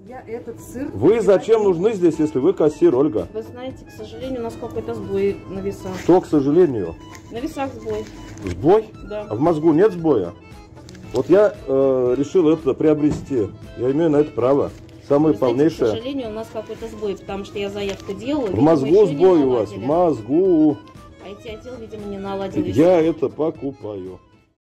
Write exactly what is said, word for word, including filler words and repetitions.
Я этот сыр... Вы зачем нужны здесь, если вы кассир, Ольга? Вы знаете, к сожалению, у нас какой-то сбой на весах. Что, к сожалению? На весах сбой. Сбой? Да. А в мозгу нет сбоя? Вот я э, решил это приобрести. Я имею на это право. Самое Вы знаете, полнейшее. к сожалению, у нас какой-то сбой, потому что я заявку делаю. В мозгу сбой у вас, в мозгу. А ай ти-отдел, видимо, не наладил. Я это покупаю.